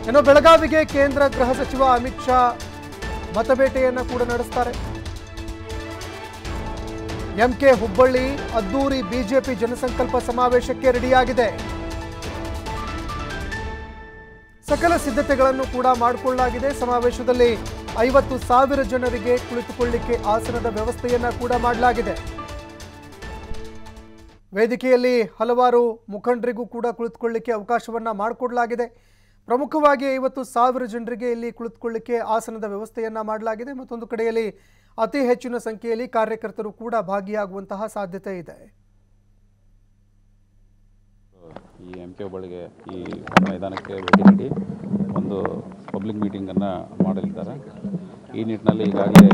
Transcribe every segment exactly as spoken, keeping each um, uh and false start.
ಇನ್ನು ಬೆಳಗಾವಿಗೆ ಕೇಂದ್ರ ಗೃಹ ಸಚಿವ ಅಮಿತ್ ಶಾ ಮತಬೇಟೆಯನ್ನು ಕೂಡ ನಡೆಸ್ತಾರೆ. ಎಂಕೆ ಹುಬ್ಬಳ್ಳಿ ಅದ್ದೂರಿ ಬಿಜೆಪಿ ಜನಸಂಕಲ್ಪ ಸಮಾವೇಶಕ್ಕೆ ರೆಡಿಯಾಗಿದೆ. ಸಕಲ ಸಿದ್ಧತೆಗಳನ್ನು ಕೂಡ ಮಾಡಿಕೊಳ್ಳಲಾಗಿದೆ. ಸಮಾವೇಶದಲ್ಲಿ ಐವತ್ತು ಸಾವಿರ ಜನರಿಗೆ ಕುಳಿತುಕೊಳ್ಳಿಕ್ಕೆ ಆಸನದ ವ್ಯವಸ್ಥೆಯನ್ನ ಕೂಡ ಮಾಡಲಾಗಿದೆ. ವೇದಿಕೆಯಲ್ಲಿ ಹಲವಾರು ಮುಖಂಡರಿಗೂ ಕೂಡ ಕುಳಿತುಕೊಳ್ಳಿಕ್ಕೆ ಅವಕಾಶವನ್ನ ಮಾಡಿಕೊಡಲಾಗಿದೆ. ಪ್ರಮುಖವಾಗಿ ಐವತ್ತು ಸಾವಿರ ಜನರಿಗೆ ಇಲ್ಲಿ ಕುಳಿತುಕೊಳ್ಳಿಕ್ಕೆ ಆಸನದ ವ್ಯವಸ್ಥೆಯನ್ನ ಮಾಡಲಾಗಿದೆ. ಮತ್ತೊಂದು ಕಡೆಯಲ್ಲಿ ಅತಿ ಹೆಚ್ಚಿನ ಸಂಖ್ಯೆಯಲ್ಲಿ ಕಾರ್ಯಕರ್ತರು ಕೂಡ ಭಾಗಿಯಾಗುವಂತಹ ಸಾಧ್ಯತೆ ಇದೆ. ಈ ಎಂ ಕೆ ಹುಬ್ಬಳ್ಳಿಗೆ ಈ ಮೈದಾನಕ್ಕೆ ಭೇಟಿ ನೀಡಿ ಒಂದು ಪಬ್ಲಿಕ್ ಮೀಟಿಂಗನ್ನು ಮಾಡಲಿದ್ದಾರೆ. ಈ ನಿಟ್ಟಿನಲ್ಲಿ ಈಗಾಗಲೇ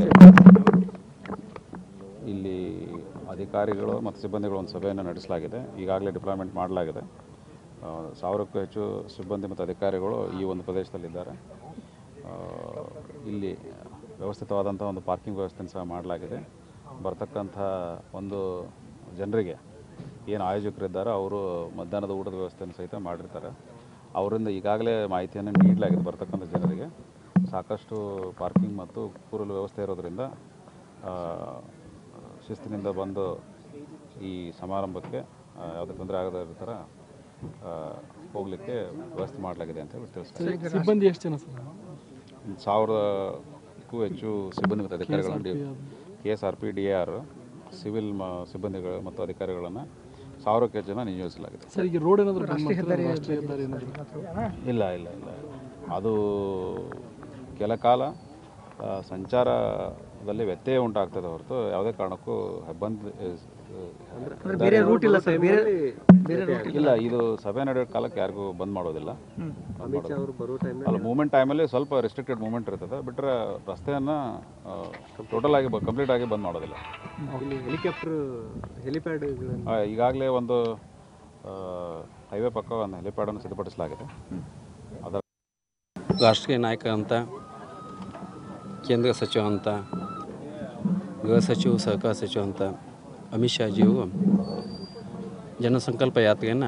ಇಲ್ಲಿ ಅಧಿಕಾರಿಗಳು ಮತ್ತು ಸಿಬ್ಬಂದಿಗಳು ಒಂದು ಸಭೆಯನ್ನು ನಡೆಸಲಾಗಿದೆ. ಈಗಾಗಲೇ ಡಿಪ್ಲಾಯ್ಮೆಂಟ್ ಮಾಡಲಾಗಿದೆ. ಸಾವಿರಕ್ಕೂ ಹೆಚ್ಚು ಸಿಬ್ಬಂದಿ ಮತ್ತು ಅಧಿಕಾರಿಗಳು ಈ ಒಂದು ಪ್ರದೇಶದಲ್ಲಿದ್ದಾರೆ. ಇಲ್ಲಿ ವ್ಯವಸ್ಥಿತವಾದಂಥ ಒಂದು ಪಾರ್ಕಿಂಗ್ ವ್ಯವಸ್ಥೆಯನ್ನು ಸಹ ಮಾಡಲಾಗಿದೆ. ಬರ್ತಕ್ಕಂಥ ಒಂದು ಜನರಿಗೆ ಏನು ಆಯೋಜಕರಿದ್ದಾರೆ ಅವರು ಮಧ್ಯಾಹ್ನದ ಊಟದ ವ್ಯವಸ್ಥೆಯನ್ನು ಸಹಿತ ಮಾಡಿರ್ತಾರೆ. ಅವರಿಂದ ಈಗಾಗಲೇ ಮಾಹಿತಿಯನ್ನು ನೀಡಲಾಗಿದೆ. ಬರ್ತಕ್ಕಂಥ ಜನರಿಗೆ ಸಾಕಷ್ಟು ಪಾರ್ಕಿಂಗ್ ಮತ್ತು ಕೂರಲು ವ್ಯವಸ್ಥೆ ಇರೋದರಿಂದ ಶಿಸ್ತಿನಿಂದ ಬಂದು ಈ ಸಮಾರಂಭಕ್ಕೆ ಯಾವುದೇ ತೊಂದರೆ ಆಗದೇ ಇರೋ ಥರ ಹೋಗಲಿಕ್ಕೆ ವ್ಯವಸ್ಥೆ ಮಾಡಲಾಗಿದೆ ಅಂತ ಹೇಳಿ ತಿಳಿಸ್ತಾರೆ. ಸಿಬ್ಬಂದಿ ಎಷ್ಟು ಜನ ಸರ್? ಸಾವಿರಕ್ಕೂ ಹೆಚ್ಚು ಸಿಬ್ಬಂದಿ ಮತ್ತು ಅಧಿಕಾರಿಗಳನ್ನು K S R P D A R civil ಸಿಬ್ಬಂದಿಗಳು ಮತ್ತು ಅಧಿಕಾರಿಗಳನ್ನು ಸಾವಿರಕ್ಕೆ ಹೆಚ್ಚು ಜನ ನಿಯೋಜಿಸಲಾಗಿದೆ. ಸರ್, ಈಗ ರೋಡ್ ಏನಾದರೂ ಇಲ್ಲ ಇಲ್ಲ ಇಲ್ಲ ಅದು ಕೆಲ ಕಾಲ ಸಂಚಾರದಲ್ಲಿ ವ್ಯತ್ಯಯ ಉಂಟಾಗ್ತದೆ ಹೊರತು ಯಾವುದೇ ಕಾರಣಕ್ಕೂ ಬಂದ್ ಇಲ್ಲ. ಇದು ಸಭೆ ನಡೆಯೋ ಕಾಲಕ್ಕೆ ಯಾರಿಗೂ ಬಂದ್ ಮಾಡೋದಿಲ್ಲ. ಅಲ್ಲ, ಮೂವ್ಮೆಂಟ್ ಟೈಮಲ್ಲಿ ಸ್ವಲ್ಪ ರೆಸ್ಟ್ರಿಕ್ಟೆಡ್ ಮೂವ್ಮೆಂಟ್ ಇರ್ತದೆ. ಬಿಟ್ಟರೆ ರಸ್ತೆಯನ್ನು ಟೋಟಲ್ ಆಗಿ ಕಂಪ್ಲೀಟ್ ಆಗಿ ಬಂದ್ ಮಾಡೋದಿಲ್ಲ. ಹೆಲಿಕಾಪ್ಟರ್ ಹೆಲಿಪ್ಯಾಡ್ ಈಗಾಗಲೇ ಒಂದು ಹೈವೇ ಪಕ್ಕ ಒಂದು ಹೆಲಿಪ್ಯಾಡನ್ನು ಸಿದ್ಧಪಡಿಸಲಾಗಿದೆ. ಅದರ ರಾಷ್ಟ್ರೀಯ ನಾಯಕ ಅಂತ, ಕೇಂದ್ರ ಸಚಿವ ಅಂತ, ಗೃಹ ಸಚಿವ, ಸಹಕಾರ ಸಚಿವ ಅಂತ ಅಮಿತ್ ಶಾಜಿಯು ಜನಸಂಕಲ್ಪ ಯಾತ್ರೆಯನ್ನು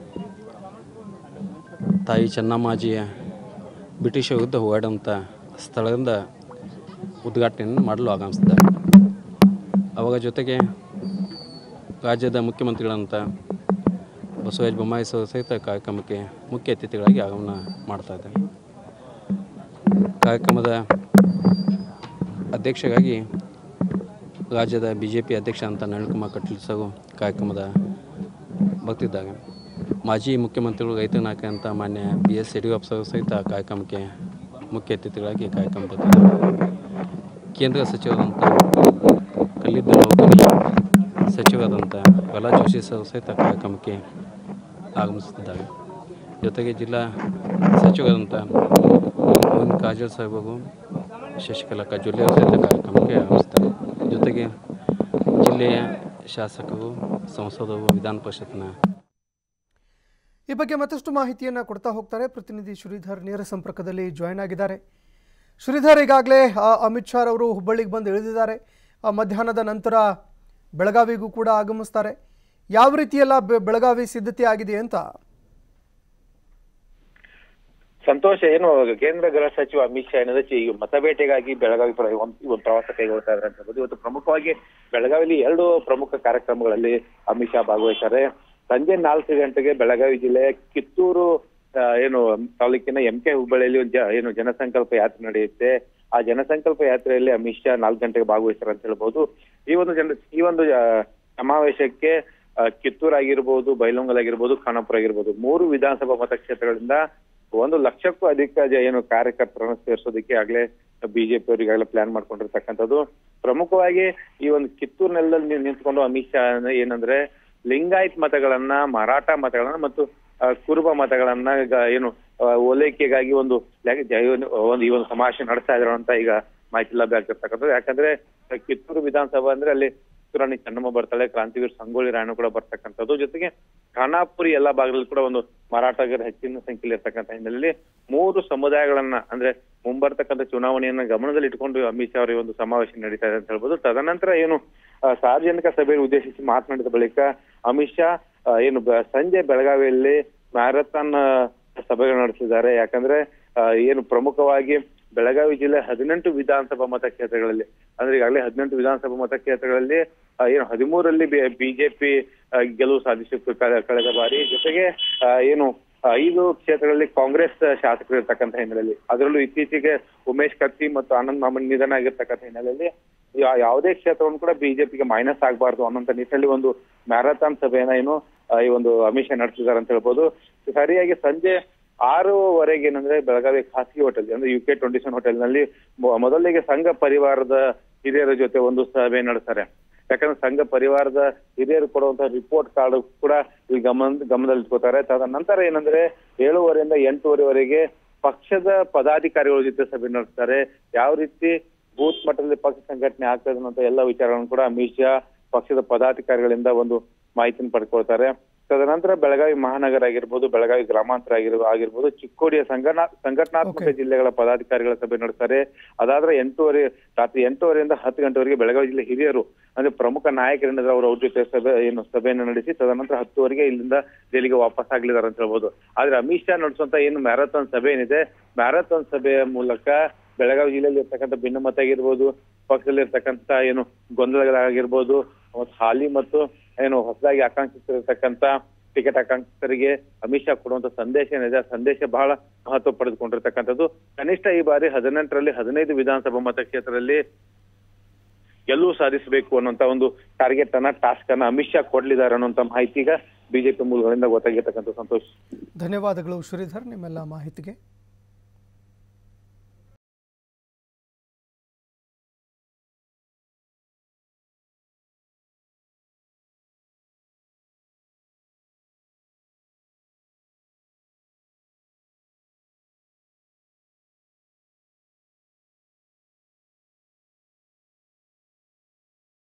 ತಾಯಿ ಚೆನ್ನಮ್ಮಾಜಿಯ ಬ್ರಿಟಿಷ್ ವಿರುದ್ಧ ಹೋರಾಡುವಂಥ ಸ್ಥಳದಿಂದ ಉದ್ಘಾಟನೆಯನ್ನು ಮಾಡಲು ಆಗಮಿಸಿದ್ದಾರೆ. ಅವರ ಜೊತೆಗೆ ರಾಜ್ಯದ ಮುಖ್ಯಮಂತ್ರಿಗಳಂತ ಬಸವರಾಜ ಬೊಮ್ಮಾಯಿ ಸಹಿತ ಕಾರ್ಯಕ್ರಮಕ್ಕೆ ಮುಖ್ಯ ಅತಿಥಿಗಳಾಗಿ ಆಗಮನ ಮಾಡ್ತಾಯಿದ್ದಾರೆ. ಕಾರ್ಯಕ್ರಮದ ಅಧ್ಯಕ್ಷರಾಗಿ ರಾಜ್ಯದ ಬಿ ಜೆ ಪಿ ಅಧ್ಯಕ್ಷ ಅಂತ ನಳಿನ್ ಕುಮಾರ್ ಕಟೀಲ್ ಸಹ ಕಾರ್ಯಕ್ರಮದ ಬರ್ತಿದ್ದಾರೆ. ಮಾಜಿ ಮುಖ್ಯಮಂತ್ರಿಗಳು, ರೈತ ನಾಯಕ ಅಂತ ಮಾನ್ಯ ಬಿ ಎಸ್ ಯಡಿಯೂರಪ್ಪ ಸಹ ಸಹಿತ ಕಾರ್ಯಕ್ರಮಕ್ಕೆ ಮುಖ್ಯ ಅತಿಥಿಗಳಾಗಿ ಕಾರ್ಯಕ್ರಮ ಬರ್ತಿದ್ದಾರೆ. ಕೇಂದ್ರ ಸಚಿವರಾದಂಥ ಕಲ್ಲಿದ್ದಲು ನೌಕರಿ ಸಚಿವರಾದಂಥ ಪ್ರಹ್ಲಾದ್ ಜೋಶಿ ಸಹ ಸಹಿತ ಕಾರ್ಯಕ್ರಮಕ್ಕೆ ಆಗಮಿಸುತ್ತಿದ್ದಾರೆ. ಜೊತೆಗೆ ಜಿಲ್ಲಾ ಸಚಿವರಾದಂಥ ಮೋಹನ್ ಕಾಜಲ್ ಸಾಹೇಬರು, ಶಶಿಕಲಾ ಕಜೋಲಿ ಅವರು ಸಹಿತ ಕಾರ್ಯಕ್ರಮಕ್ಕೆ ಆಗಮಿಸ್ತಾರೆ. ಜೊತೆಗೆ ಜಿಲ್ಲೆಯ ಶಾಸಕರು, ಸಂಸದರು, ವಿಧಾನ ಪರಿಷತ್ನ ಈ ಬಗ್ಗೆ ಮತ್ತಷ್ಟು ಮಾಹಿತಿಯನ್ನು ಕೊಡ್ತಾ ಹೋಗ್ತಾರೆ ಪ್ರತಿನಿಧಿ ಶ್ರೀಧರ್ ನೇರ ಸಂಪರ್ಕದಲ್ಲಿ ಜಾಯ್ನ್ ಆಗಿದ್ದಾರೆ. ಶ್ರೀಧರ್, ಈಗಾಗಲೇ ಅಮಿತ್ ಶಾ ಅವರು ಹುಬ್ಬಳ್ಳಿಗೆ ಬಂದು ಇಳಿದಿದ್ದಾರೆ. ಮಧ್ಯಾಹ್ನದ ನಂತರ ಬೆಳಗಾವಿಗೂ ಕೂಡ ಆಗಮಿಸ್ತಾರೆ. ಯಾವ ರೀತಿಯೆಲ್ಲ ಬೆಳಗಾವಿ ಸಿದ್ಧತೆ ಆಗಿದೆ ಅಂತ? ಸಂತೋಷ, ಏನು ಕೇಂದ್ರ ಗೃಹ ಸಚಿವ ಅಮಿತ್ ಶಾ ಏನಂದ್ರೆ ಈಗ ಮತಬೇಟೆಗಾಗಿ ಬೆಳಗಾವಿ ಒಂದು ಪ್ರವಾಸ ಕೈಗೊಳ್ತಾ ಇದ್ದಾರೆ ಅಂತ ಹೇಳ್ಬೋದು. ಇವತ್ತು ಪ್ರಮುಖವಾಗಿ ಬೆಳಗಾವಿಯಲ್ಲಿ ಎರಡು ಪ್ರಮುಖ ಕಾರ್ಯಕ್ರಮಗಳಲ್ಲಿ ಅಮಿತ್ ಶಾ ಭಾಗವಹಿಸ್ತಾರೆ. ಸಂಜೆ ನಾಲ್ಕು ಗಂಟೆಗೆ ಬೆಳಗಾವಿ ಜಿಲ್ಲೆಯ ಕಿತ್ತೂರು ಏನು ತಾಲೂಕಿನ ಎಂ ಕೆ ಹುಬ್ಬಳ್ಳಿಯಲ್ಲಿ ಒಂದು ಏನು ಜನಸಂಕಲ್ಪ ಯಾತ್ರೆ ನಡೆಯುತ್ತೆ. ಆ ಜನಸಂಕಲ್ಪ ಯಾತ್ರೆಯಲ್ಲಿ ಅಮಿತ್ ಶಾ ನಾಲ್ಕು ಗಂಟೆಗೆ ಭಾಗವಹಿಸ್ತಾರೆ ಅಂತ ಹೇಳ್ಬೋದು. ಈ ಒಂದು ಜನ ಈ ಒಂದು ಸಮಾವೇಶಕ್ಕೆ ಕಿತ್ತೂರು ಆಗಿರ್ಬೋದು, ಬೈಲಹೊಂಗಲ ಆಗಿರ್ಬೋದು, ಖಾನಾಪುರ ಆಗಿರ್ಬೋದು, ಮೂರು ವಿಧಾನಸಭಾ ಮತಕ್ಷೇತ್ರಗಳಿಂದ ಒಂದು ಲಕ್ಷಕ್ಕೂ ಅಧಿಕ ಏನು ಕಾರ್ಯಕರ್ತರನ್ನು ಸೇರಿಸೋದಕ್ಕೆ ಆಗ್ಲೇ ಬಿಜೆಪಿ ಅವರು ಈಗಾಗಲೇ ಪ್ಲಾನ್ ಮಾಡ್ಕೊಂಡಿರ್ತಕ್ಕಂಥದ್ದು. ಪ್ರಮುಖವಾಗಿ ಈ ಒಂದು ಕಿತ್ತೂರು ನೆಲದಲ್ಲಿ ನಿಂತ್ಕೊಂಡು ಅಮಿತ್ ಶಾ ಏನಂದ್ರೆ ಲಿಂಗಾಯತ್ ಮತಗಳನ್ನ, ಮರಾಠ ಮತಗಳನ್ನ ಮತ್ತು ಕುರುಬ ಮತಗಳನ್ನ ಏನು ಓಲೈಕೆಗಾಗಿ ಒಂದು ಒಂದು ಈ ಒಂದು ಸಮಾವೇಶ ನಡೆಸ್ತಾ ಇದ್ರು ಅಂತ ಈಗ ಮಾಹಿತಿ ಲಭ್ಯ ಆಗ್ತಿರ್ತಕ್ಕಂಥದ್ದು. ಯಾಕಂದ್ರೆ ಕಿತ್ತೂರು ವಿಧಾನಸಭಾ ಅಂದ್ರೆ ಅಲ್ಲಿ ಕಿತ್ತೂರಾಣಿ ಚೆನ್ನಮ್ಮ ಬರ್ತಾಳೆ, ಕ್ರಾಂತಿವೀರ ಸಂಗೊಳ್ಳಿ ರಾಯಣ್ಣ ಕೂಡ ಬರ್ತಕ್ಕಂಥದ್ದು. ಜೊತೆಗೆ ಖಾನಾಪುರಿ ಎಲ್ಲಾ ಭಾಗದಲ್ಲಿ ಕೂಡ ಒಂದು ಮರಾಠಗರ ಹೆಚ್ಚಿನ ಸಂಖ್ಯೆಯಲ್ಲಿ ಇರ್ತಕ್ಕಂಥ ಹಿನ್ನೆಲೆಯಲ್ಲಿ ಮೂರು ಸಮುದಾಯಗಳನ್ನ ಅಂದ್ರೆ ಮುಂಬರ್ತಕ್ಕಂಥ ಚುನಾವಣೆಯನ್ನ ಗಮನದಲ್ಲಿ ಇಟ್ಕೊಂಡು ಅಮಿತ್ ಶಾ ಅವರ ಒಂದು ಸಮಾವೇಶ ನಡೀತಾ ಇದೆ ಅಂತ ಹೇಳ್ಬೋದು. ತದನಂತರ ಏನು ಸಾರ್ವಜನಿಕ ಸಭೆಯನ್ನು ಉದ್ದೇಶಿಸಿ ಮಾತನಾಡಿದ ಬಳಿಕ ಅಮಿತ್ ಶಾ ಏನು ಸಂಜೆ ಬೆಳಗಾವಿಯಲ್ಲಿ ಮ್ಯಾರಥಾನ್ ಸಭೆಗಳು ನಡೆಸಿದ್ದಾರೆ. ಯಾಕಂದ್ರೆ ಏನು ಪ್ರಮುಖವಾಗಿ ಬೆಳಗಾವಿ ಜಿಲ್ಲೆ ಹದಿನೆಂಟು ವಿಧಾನಸಭಾ ಮತಕ್ಷೇತ್ರಗಳಲ್ಲಿ ಅಂದ್ರೆ ಈಗಾಗಲೇ ಹದಿನೆಂಟು ವಿಧಾನಸಭಾ ಮತಕ್ಷೇತ್ರಗಳಲ್ಲಿ ಏನು ಹದಿಮೂರರಲ್ಲಿ ಬಿಜೆಪಿ ಗೆಲುವು ಸಾಧಿಸಿತ್ತು ಕಳೆದ ಬಾರಿ. ಜೊತೆಗೆ ಏನು ಐದು ಕ್ಷೇತ್ರಗಳಲ್ಲಿ ಕಾಂಗ್ರೆಸ್ ಶಾಸಕರು ಇರ್ತಕ್ಕಂಥ ಹಿನ್ನೆಲೆಯಲ್ಲಿ, ಅದರಲ್ಲೂ ಇತ್ತೀಚೆಗೆ ಉಮೇಶ್ ಕತ್ತಿ ಮತ್ತು ಆನಂದ್ ಮಾಮನ್ ನಿಧನ ಆಗಿರ್ತಕ್ಕಂಥ ಹಿನ್ನೆಲೆಯಲ್ಲಿ ಯಾವುದೇ ಕ್ಷೇತ್ರವನ್ನು ಕೂಡ ಬಿಜೆಪಿಗೆ ಮೈನಸ್ ಆಗಬಾರ್ದು ಅನ್ನೋಂಥ ನಿಟ್ಟಿನಲ್ಲಿ ಒಂದು ಮ್ಯಾರಥಾನ್ ಸಭೆಯನ್ನ ಏನು ಈ ಒಂದು ಅಮಿತ್ ಶಾ ನಡೆಸಿದ್ದಾರೆ ಅಂತ ಹೇಳ್ಬೋದು. ಸರಿಯಾಗಿ ಸಂಜೆ ಆರೂವರೆಗೆ ಏನಂದ್ರೆ ಬೆಳಗಾವಿ ಖಾಸಗಿ ಹೋಟೆಲ್ ಅಂದ್ರೆ U K twenty seven hotel ನಲ್ಲಿ ಮೊದಲಿಗೆ ಸಂಘ ಪರಿವಾರದ ಹಿರಿಯರ ಜೊತೆ ಒಂದು ಸಭೆ ನಡೆಸ್ತಾರೆ. ಯಾಕಂದ್ರೆ ಸಂಘ ಪರಿವಾರದ ಹಿರಿಯರು ಕೊಡುವಂತಹ ರಿಪೋರ್ಟ್ ಕಾರ್ಡ್ ಕೂಡ ಇಲ್ಲಿ ಗಮನ ಗಮನದಲ್ಲಿ ಇಟ್ಕೋತಾರೆ. ತದನಂತರ ಏನಂದ್ರೆ ಏಳುವರೆಯಿಂದ ಎಂಟೂವರೆವರೆಗೆ ಪಕ್ಷದ ಪದಾಧಿಕಾರಿಗಳ ಜೊತೆ ಸಭೆ ನಡೆಸ್ತಾರೆ. ಯಾವ ರೀತಿ ಬೂತ್ ಮಟ್ಟದಲ್ಲಿ ಪಕ್ಷ ಸಂಘಟನೆ ಆಗ್ತದೆ ಅನ್ನೋ ಎಲ್ಲ ವಿಚಾರಗಳನ್ನು ಕೂಡ ಅಮಿತ್ ಶಾ ಪಕ್ಷದ ಪದಾಧಿಕಾರಿಗಳಿಂದ ಒಂದು ಮಾಹಿತಿಯನ್ನು ಪಡ್ಕೊಳ್ತಾರೆ. ತದನಂತರ ಬೆಳಗಾವಿ ಮಹಾನಗರ ಆಗಿರ್ಬೋದು, ಬೆಳಗಾವಿ ಗ್ರಾಮಾಂತರ ಆಗಿರ್ಬೋದು ಆಗಿರ್ಬೋದು ಚಿಕ್ಕೋಡಿಯ ಸಂಘಟನಾ ಸಂಘಟನಾತ್ಮಕ ಜಿಲ್ಲೆಗಳ ಪದಾಧಿಕಾರಿಗಳ ಸಭೆ ನಡೆಸ್ತಾರೆ. ಅದಾದ್ರೆ ಎಂಟೂವರೆ ರಾತ್ರಿ ಎಂಟೂವರೆಯಿಂದ ಹತ್ತು ಗಂಟೆವರೆಗೆ ಬೆಳಗಾವಿ ಜಿಲ್ಲೆ ಹಿರಿಯರು ಅಂದ್ರೆ ಪ್ರಮುಖ ನಾಯಕರಿಂದ ಅವರು ಅವ್ರ ಜೊತೆ ಸಭೆ ಏನು ಸಭೆಯನ್ನು ನಡೆಸಿ ತದನಂತರ ಹತ್ತುವರೆಗೆ ಇಲ್ಲಿಂದ ದೆಹಲಿಗೆ ವಾಪಸ್ ಆಗ್ಲಿದ್ದಾರೆ ಅಂತ ಹೇಳ್ಬೋದು. ಆದ್ರೆ ಅಮಿತ್ ಶಾ ನಡೆಸುವಂತ ಏನು ಮ್ಯಾರಥಾನ್ ಸಭೆ ಏನಿದೆ, ಮ್ಯಾರಥಾನ್ ಸಭೆಯ ಮೂಲಕ ಬೆಳಗಾವಿ ಜಿಲ್ಲೆಯಲ್ಲಿ ಇರ್ತಕ್ಕಂಥ ಭಿನ್ನಮತ ಆಗಿರ್ಬೋದು, ಪಕ್ಷದಲ್ಲಿ ಇರ್ತಕ್ಕಂಥ ಏನು ಗೊಂದಲಗಳಾಗಿರ್ಬೋದು, ಹಾಲಿ ಮತ್ತು ಏನು ಹೊಸದಾಗಿ ಆಕಾಂಕ್ಷಿಸಿರ್ತಕ್ಕಂಥ ಟಿಕೆಟ್ ಆಕಾಂಕ್ಷಿತರಿಗೆ ಅಮಿತ್ ಶಾ ಕೊಡುವಂತ ಸಂದೇಶ ಏನಿದೆ ಆ ಸಂದೇಶ ಬಹಳ ಮಹತ್ವ ಪಡೆದುಕೊಂಡಿರ್ತಕ್ಕಂಥದ್ದು. ಕನಿಷ್ಠ ಈ ಬಾರಿ ಹದಿನೆಂಟರಲ್ಲಿ ಹದಿನೈದು ವಿಧಾನಸಭಾ ಮತಕ್ಷೇತ್ರದಲ್ಲಿ ಗೆಲುವು ಸಾಧಿಸಬೇಕು ಅನ್ನುವಂತ ಒಂದು ಟಾರ್ಗೆಟ್ ಅನ್ನ ಟಾಸ್ಕ್ ಅನ್ನ ಅಮಿತ್ ಶಾ ಕೊಡ್ಲಿದ್ದಾರೆ ಅನ್ನುವಂತ ಮಾಹಿತಿ ಈಗ ಬಿಜೆಪಿ ಮೂಲಗಳಿಂದ ಗೊತ್ತಾಗಿರ್ತಕ್ಕಂಥ. ಸಂತೋಷ್, ಧನ್ಯವಾದಗಳು ಶ್ರೀಧರ್ ನಿಮ್ಮೆಲ್ಲ ಮಾಹಿತಿಗೆ.